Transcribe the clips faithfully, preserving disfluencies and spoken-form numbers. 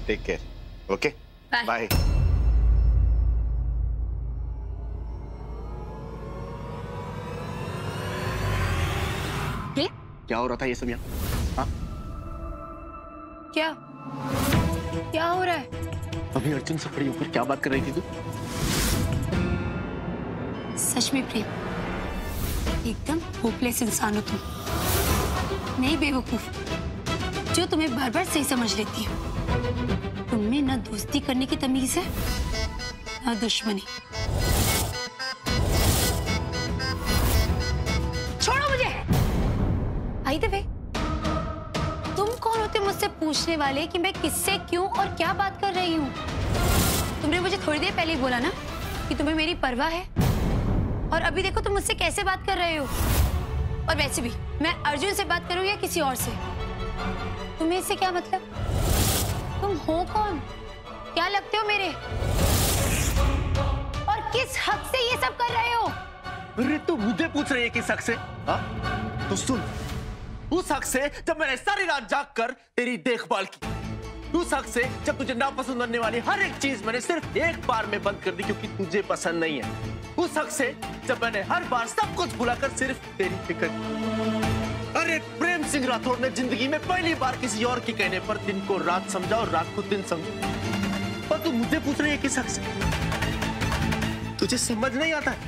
Take care. Okay bye. क्या हो रहा था ये सब यहाँ? हाँ? क्या क्या हो रहा है? अभी अर्जुन से खड़ी होकर क्या बात कर रही थी तू? सच में प्रेम, एकदम होपलेस इंसान हो तुम। नहीं बेवकूफ, जो तुम्हें बार बार सही समझ लेती है। तुमने ना दोस्ती करने की तमीज है ना दुश्मनी। छोड़ो मुझे। आई दे वे, तुम कौन होते मुझसे पूछने वाले कि मैं किससे क्यों और क्या बात कर रही हूँ? तुमने मुझे थोड़ी देर पहले ही बोला ना कि तुम्हें मेरी परवाह है, और अभी देखो तुम मुझसे कैसे बात कर रहे हो। और वैसे भी मैं अर्जुन से बात करूँ या किसी और से, तुम्हें इससे क्या मतलब? तुम हो कौन? क्या लगते हो मेरे? और किस हक से ये सब कर रहे हो? अरे तू मुझे पूछ रही है किस हक से? हाँ? तो सुन, उस हक से जब मैंने सारी रात जाग कर तेरी देखभाल की, उस हक से जब तुझे नापसंद होने वाली हर एक चीज मैंने सिर्फ एक बार में बंद कर दी क्योंकि तुझे पसंद नहीं है, उस हक से जब मैंने हर बार सब कुछ भुलाकर सिर्फ तेरी फिक्र की। अरे प्रेम सिंह राठौड़ ने जिंदगी में पहली बार किसी और के कहने पर दिन को रात समझा और रात को दिन समझा, पर तू मुझे पूछ रही है किस हक से? तुझे समझ नहीं आता है?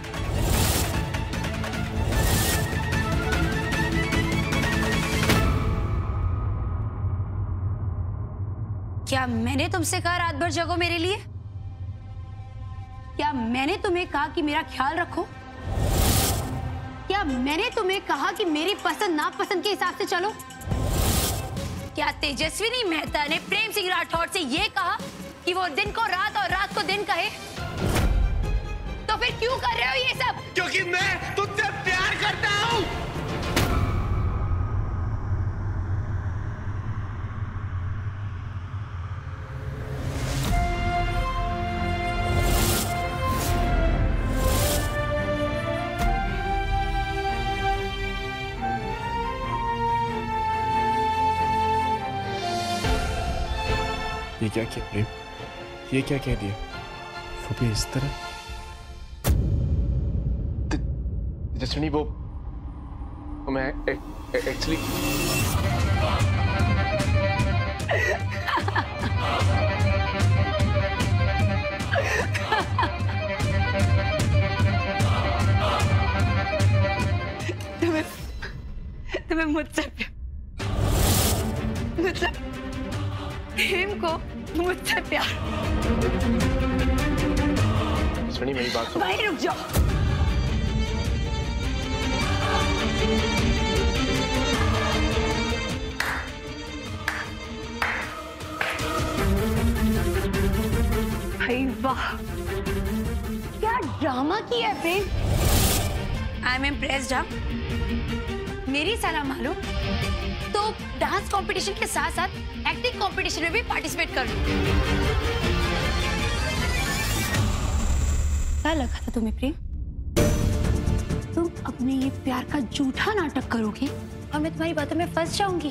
क्या मैंने तुमसे कहा रात भर जगो मेरे लिए? क्या मैंने तुम्हें कहा कि मेरा ख्याल रखो? क्या मैंने तुम्हें कहा कि मेरी पसंद नापसंद के हिसाब से चलो? क्या तेजस्विनी मेहता ने प्रेम सिंह राठौड़ से यह कहा कि वो दिन को रात और रात को दिन कहे? तो फिर क्यों कर रहे हो ये सब? क्योंकि मैं तुझसे प्यार करता हूं। ये क्या किया प्रेम? ये क्या कह दिया? वो भी इस तरह? जसनी वो मैं एक्चुअली तुम्हें तुम्हें मुझसे मुझसे प्रेम को मुझसे प्यार। जसनी मेरी बात सुन। भाई रुक जाओ। भाई वाह, क्या ड्रामा किया है प्रेम। I am impressed. हाँ, मेरी सलाह मानो तो डांस कंपटीशन के साथ साथ एक्टिंग कंपटीशन में भी पार्टिसिपेट कर लो। क्या लगा था तुम्हें प्रेम? तुम अपने ये प्यार का झूठा नाटक करोगे और मैं तुम्हारी बातों में फंस जाऊंगी?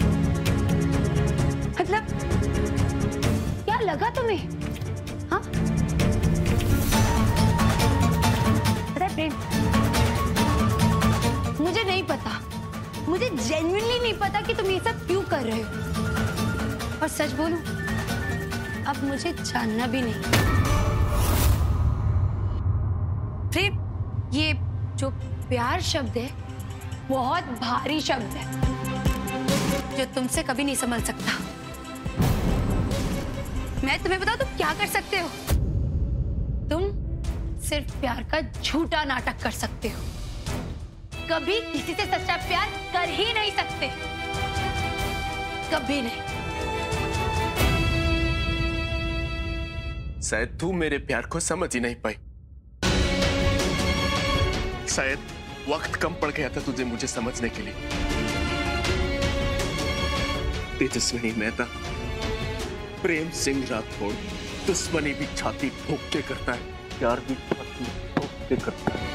मतलब क्या लगा तुम्हें? हाँ, पता है प्रेम, मुझे नहीं पता, मुझे जेन्युइनली नहीं पता कि तुम ये सब क्यों कर रहे हो। और सच बोलूं, अब मुझे जानना भी नहीं। प्रेम, ये जो प्यार शब्द है बहुत भारी शब्द है जो तुमसे कभी नहीं संभल सकता। मैं तुम्हें बताऊं तुम क्या कर सकते हो? तुम सिर्फ प्यार का झूठा नाटक कर सकते हो, कभी किसी से सच्चा प्यार कर ही नहीं सकते, कभी नहीं। शायद तू मेरे प्यार को समझ ही नहीं पाई। शायद वक्त कम पड़ गया था तुझे मुझे समझने के लिए। तेजस्विनी मेहता, प्रेम सिंह राठौड़ दुश्मनी भी छाती ठोक के करता है, प्यार भी छाती ठोक के करता है।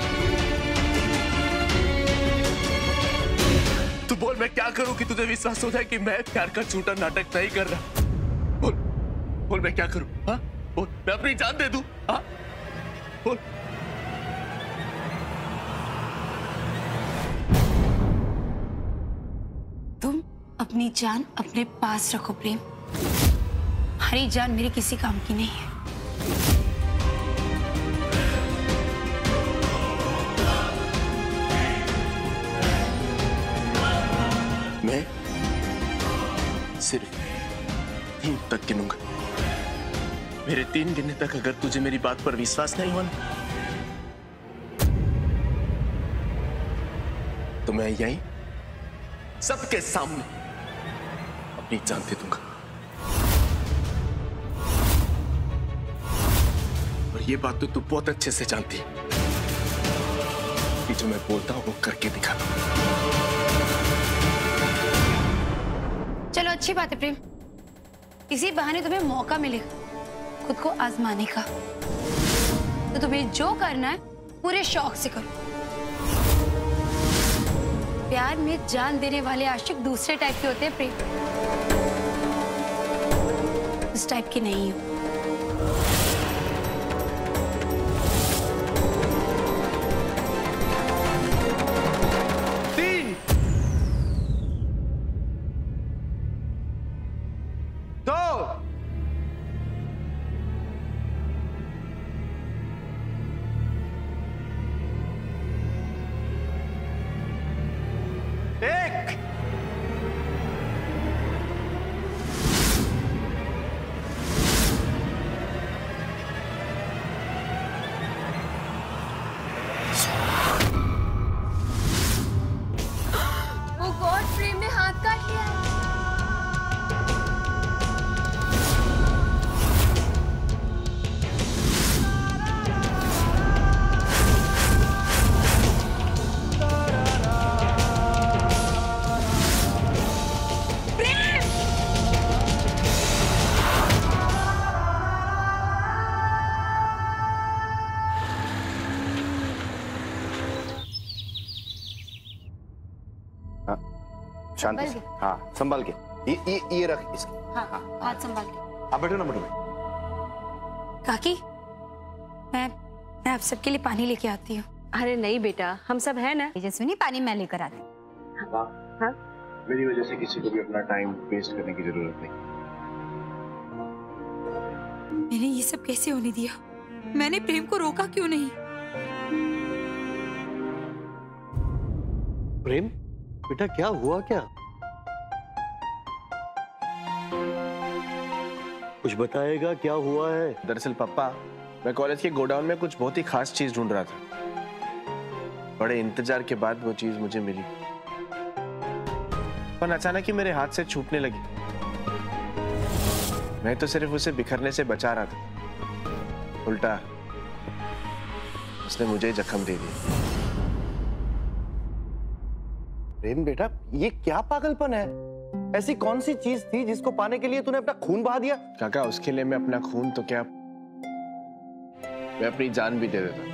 तू बोल मैं क्या करूं कि तुझे विश्वास हो जाए कि मैं प्यार का झूठा नाटक नहीं कर रहा? बोल बोल मैं क्या करूं? हाँ बोल, मैं अपनी जान दे दूं? हाँ बोल। तुम अपनी जान अपने पास रखो प्रेम। हमारी जान मेरे किसी काम की नहीं है। मैं सिर्फ तीन तक गिनूंगा। मेरे तीन गिनने तक अगर तुझे मेरी बात पर विश्वास नहीं हुआ तो मैं यहीं सबके सामने अपनी जान दे दूंगा। और ये बात तो तू बहुत अच्छे से जानती है कि जो मैं बोलता हूं वो करके दिखाता हूं। चलो अच्छी बात है प्रेम, इसी बहाने तुम्हें मौका मिलेगा खुद को आजमाने का। तो तुम्हें जो करना है पूरे शौक से करो। प्यार में जान देने वाले आशिक दूसरे टाइप के होते हैं प्रेम, इस टाइप के नहीं हो। तीन, दो, एक। वो गॉड, प्रेम ने हाथ काट लिया है। शांति से, हाँ संभाल के। ये ये ये रख इसकी। हाँ हाँ हाथ संभाल के। आप बैठो ना, बैठो। काकी, मैं मैं आप सबके लिए पानी लेके आती हूँ। अरे नहीं बेटा, हम सब है ना। तेजस्विनी, पानी मैं लेकर आती। हाँ हाँ, मेरी वजह से किसी को भी अपना टाइम वेस्ट करने की जरूरत नहीं। मैंने ये सब कैसे होने दिया? मैंने प्रेम को रोका क्यों नहीं? प्रेम बेटा, क्या हुआ? क्या कुछ बताएगा? क्या हुआ है? दरअसल पापा, मैं कॉलेज के गोडाउन में कुछ बहुत ही खास चीज ढूंढ रहा था। बड़े इंतजार के बाद वो चीज मुझे मिली, पर अचानक ही मेरे हाथ से छूटने लगी। मैं तो सिर्फ उसे बिखरने से बचा रहा था, उल्टा उसने मुझे जख्म दे दिया। प्रेम बेटा, ये क्या पागलपन है? ऐसी कौन सी चीज थी जिसको पाने के लिए तूने अपना खून बहा दिया? काका, उसके लिए मैं अपना खून तो क्या, मैं अपनी जान भी दे देता।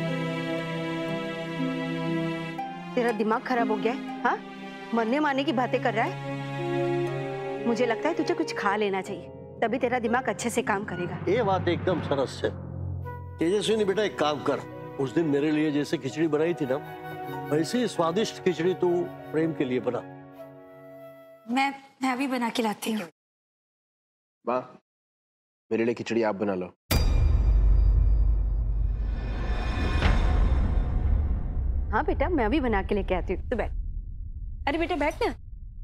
तेरा दिमाग खराब हो गया है? हाँ, मरने मारने की बातें कर रहा है। मुझे लगता है तुझे कुछ खा लेना चाहिए, तभी तेरा दिमाग अच्छे से काम करेगा। ये बात एकदम सरस है। तेजस्विनी बेटा, एक काम कर, उस दिन मेरे लिए जैसे खिचड़ी बनाई थी ना, वैसी स्वादिष्ट खिचड़ी तू प्रेम के लिए बना। मैं मैं अभी बना के लाती हूँ। माँ, मेरे लिए खिचड़ी आप बना लो। हाँ बेटा, मैं अभी बना के लेके आती हूँ, तू बैठ। अरे बेटा बैठ ना।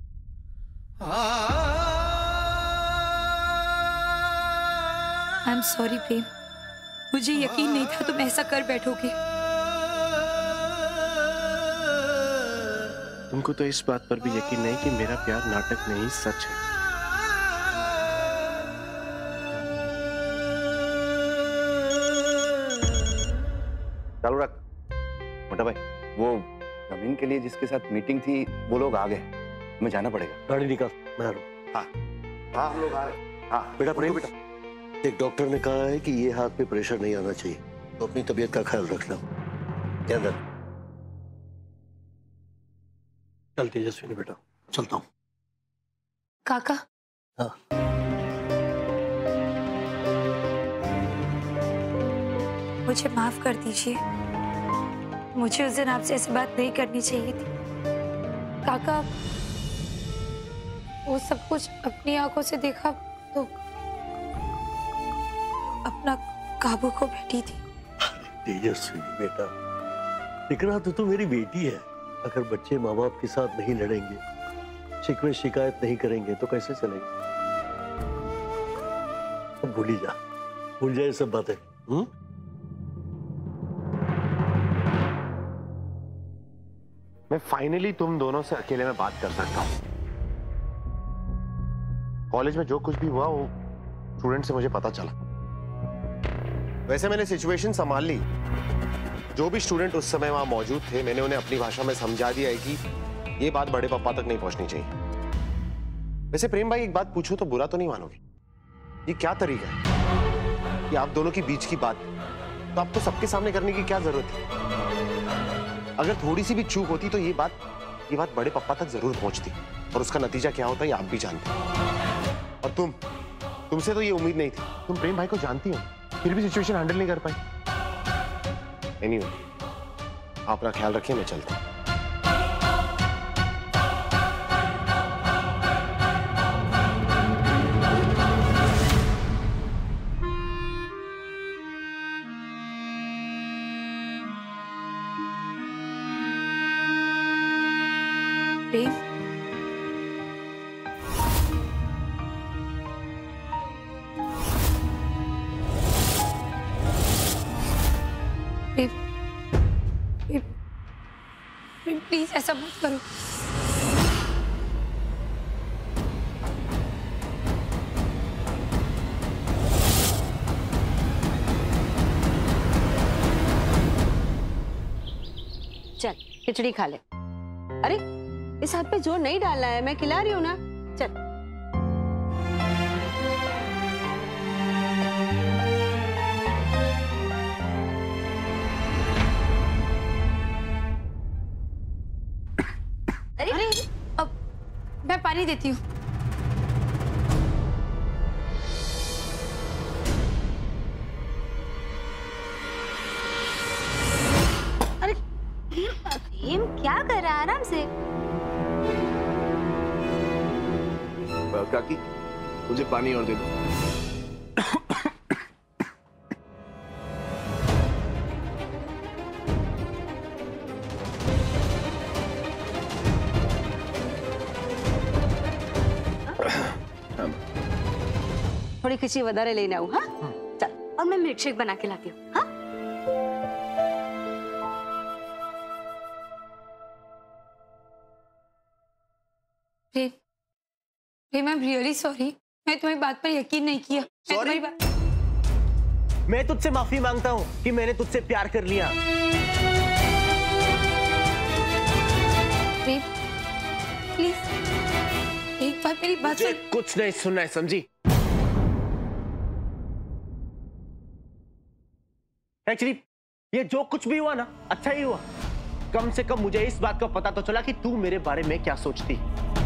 आई एम सॉरी प्रेम, मुझे यकीन नहीं था तुम ऐसा कर बैठोगे। तुमको तो इस बात पर भी यकीन नहीं कि मेरा प्यार नाटक नहीं सच है। चालू रख मोटा भाई। वो नवीन के लिए जिसके साथ मीटिंग थी वो लोग आ गए, हमें जाना पड़ेगा। गाड़ी निकाल, मैं आ रहा हूं। हाँ हाँ, हम लोग आ रहे हैं। हाँ बेटा प्रेम, बेटा, एक डॉक्टर ने कहा है कि ये हाथ पे प्रेशर नहीं आना चाहिए, तो अपनी तबीयत का ख्याल रखना। ध्यान रख। चल तेजस्विनी बेटा, चलता हूँ। काका, हाँ मुझे माफ कर दीजिए। मुझे उस दिन आपसे ऐसी बात नहीं करनी चाहिए थी। काका, वो सब कुछ अपनी आंखों से देखा तो अपना काबू को बैठी थी। तेजस्वी बेटा, इकरा तो, तो मेरी बेटी है। अगर बच्चे माँ बाप के साथ नहीं लड़ेंगे, शिकवे शिकायत नहीं करेंगे तो कैसे चलेंगे? अब भूल ही जा, भूल जाए सब बातें। हम्म? मैं फाइनली तुम दोनों से अकेले में बात कर सकता हूं। कॉलेज में जो कुछ भी हुआ वो स्टूडेंट से मुझे पता चला। वैसे मैंने सिचुएशन संभाल ली। जो भी स्टूडेंट उस समय वहां मौजूद थे, मैंने उन्हें अपनी भाषा में समझा दिया है कि ये बात बड़े पापा तक नहीं पहुंचनी चाहिए। वैसे प्रेम भाई, एक बात पूछूं तो बुरा तो नहीं मानोगे? ये क्या तरीका है कि आप दोनों के बीच की बात तो आपको सबके सामने करने की क्या जरूरत है? अगर थोड़ी सी भी चूक होती तो ये बात ये बात बड़े पापा तक जरूर पहुंचती, और उसका नतीजा क्या होता है आप भी जानते हो। और तुम तुमसे तो ये उम्मीद नहीं थी। तुम प्रेम भाई को जानती हो, फिर भी सिचुएशन हैंडल नहीं कर पाई। एनीवे, आप अपना ख्याल रखिए, मैं चलता हूं। प्रेम, प्रेम, प्रेम, प्रेम, प्लीज ऐसा मत करो। चल खिचड़ी खा ले। अरे इस हाथ पे जोर नहीं डालना है, मैं खिला रही हूँ ना। चल। अरे, अरे अब मैं पानी देती हूँ। अरे प्रेम क्या कर रहा है? आराम से। काकी, मुझे पानी और दे दो। थोड़ी खिचड़ी वधारे लेने आऊं। हाँ चल। और मैं मिल्क शेक बना के लाती हूँ। हाँ Prem, Prem, I am really sorry. मैं तुम्हारी बात पर यकीन नहीं किया। मैं तुम्हारी बात मैं तुझसे माफी मांगता हूँ कि मैंने तुझसे प्यार कर लिया। प्रेम, प्लीज एक बार मेरी बात मुझे सुन। कुछ नहीं सुनना है, समझी? एक्चुअली ये जो कुछ भी हुआ ना, अच्छा ही हुआ। कम से कम मुझे इस बात का पता तो चला कि तू मेरे बारे में क्या सोचती।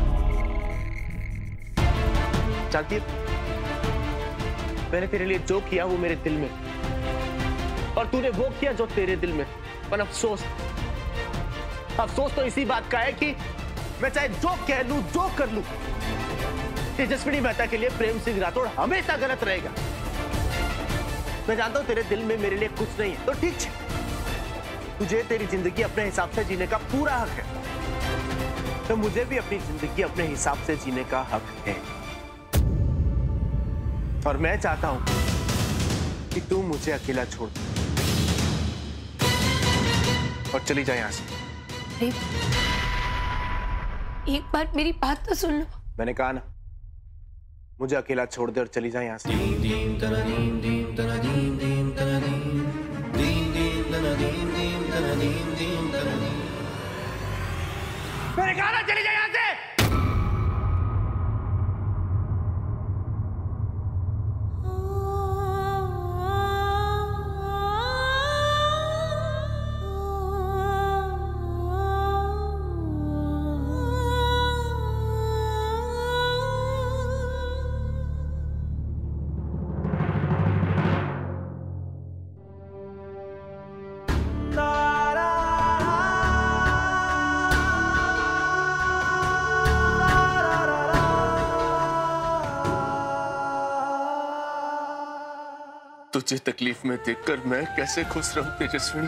जानती है, मैंने तेरे लिए जो किया वो मेरे दिल में, और तूने वो किया जो तेरे दिल में। पर अफसोस अफसोस तो इसी बात का है कि मैं चाहे जो कह लूं, जो कर लूं, तेजस्विनी मेहता के लिए प्रेम सिंह राठौड़ हमेशा गलत रहेगा। मैं जानता हूं तेरे दिल में मेरे लिए कुछ नहीं है, तो ठीक है, तुझे तेरी जिंदगी अपने हिसाब से जीने का पूरा हक है, तो मुझे भी अपनी जिंदगी अपने हिसाब से जीने का हक है। और मैं चाहता हूं कि तू मुझे अकेला छोड़ और चली जाए यहां से। एक बार मेरी बात तो सुन लो। मैंने कहा ना, मुझे अकेला छोड़ दे और चली जाए यहां से। मैंने कहा ना, चली जाए यहां से। तुझे तकलीफ में देखकर मैं कैसे खुश रहूं तेजस्विनी?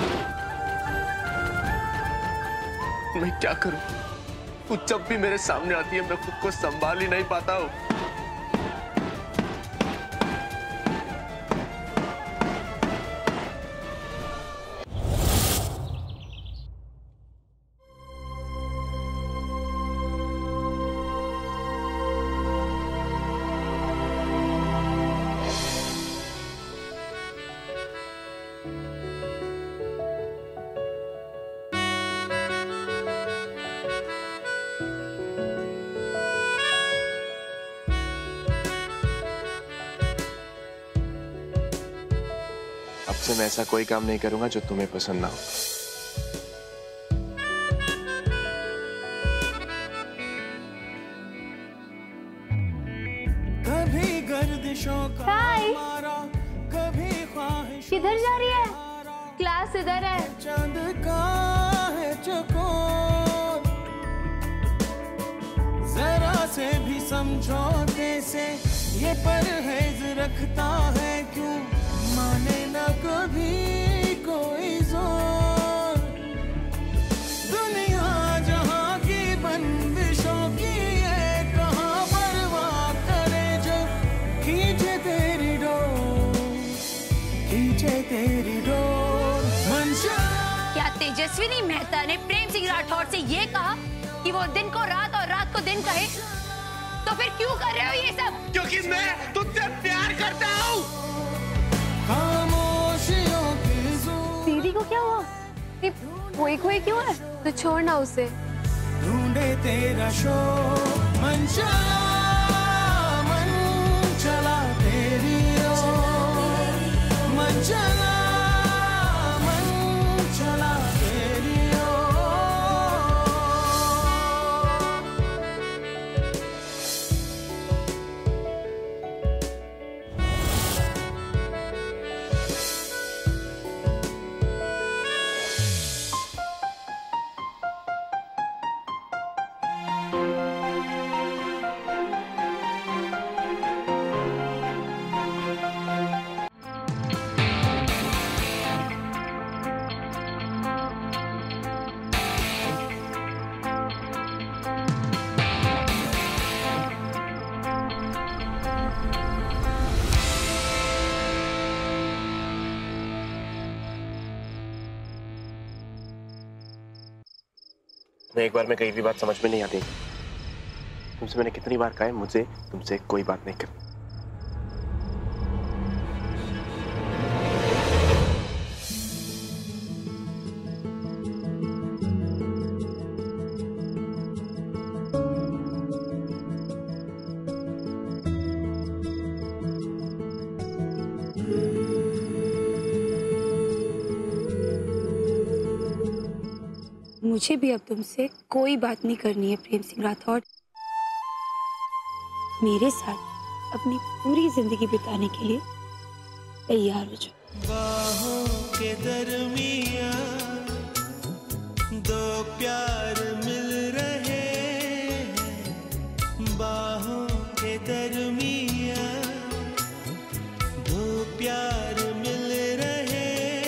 मैं क्या करूं? तू जब भी मेरे सामने आती है मैं खुद को संभाल ही नहीं पाता हूं। अब से मैं ऐसा कोई काम नहीं करूंगा जो तुम्हें पसंद ना हो। कभी गर्दिशों का मारा, कभी ख्वाहिश। किधर जा रही है? क्लास इधर है। चांद का है चकोर, जरा से भी समझौते से ये परहेज रखता है क्यों? माने ना कभी कोई जोर, दुनिया जहां की बंदिशों की है, कहाँ परवाह करे जो खींचे तेरी डोर, खींचे तेरी डोर। मंशा क्या तेजस्विनी मेहता ने प्रेम सिंह राठौर से ये कहा कि वो दिन को रात और रात को दिन कहे? तो फिर क्यों कर रहे हो ये सब? क्योंकि मैं तुझसे प्यार करता हूँ। दीदी को क्या हुआ? कोई कोई क्यों है? तो छोड़ना उसे। ढूंढे तेरा शोर, मन चला मन चला तेरी ओर, मन चला मन चला तेरी ओर। मैं एक बार में कही भी बात समझ में नहीं आती। तुमसे मैंने कितनी बार कहा है मुझे तुमसे कोई बात नहीं करनी। मुझे भी अब तुमसे कोई बात नहीं करनी है प्रेम सिंह राठौर। मेरे साथ अपनी पूरी जिंदगी बिताने के लिए तैयार हो जाओ। बाहों के दरमिया दो प्यार मिल रहे हैं, बाहों के दरमिया दो प्यार मिल रहे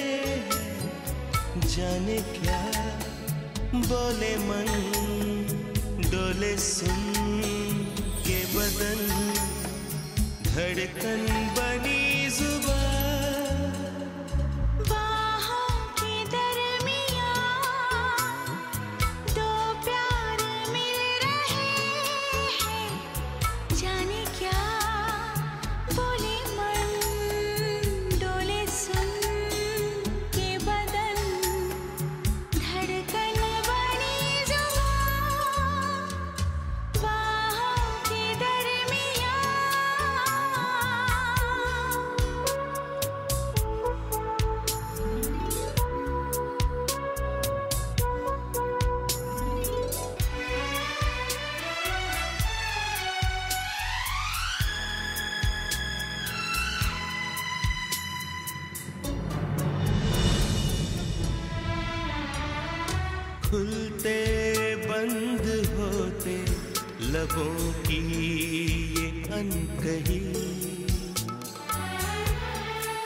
हैं। जाने क्या बोले मन, डोले सुन के बदन, धड़कन बनी जुबान। बाहों के दरमिया दो प्यार मिल रहे हैं, जाने क्या बोले मन, डोले सुन के बदन, धड़कन खुलते बंद होते लबों की ये अनकही,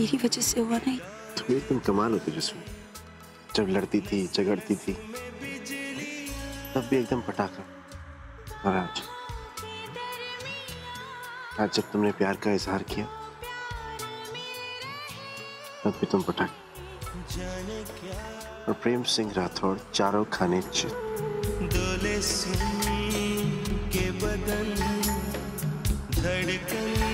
मेरी वजह से हुआ नहीं। तुम एकदम कमाल होती जिसमें, जब लड़ती थी झगड़ती थी तब भी एकदम पटाखा, और आज आज जब तुमने प्यार का इजहार किया तब भी तुम पटाखे। और प्रेम सिंह राठौड़ चारों खाने चित। डोले सुन के बदन धड़कन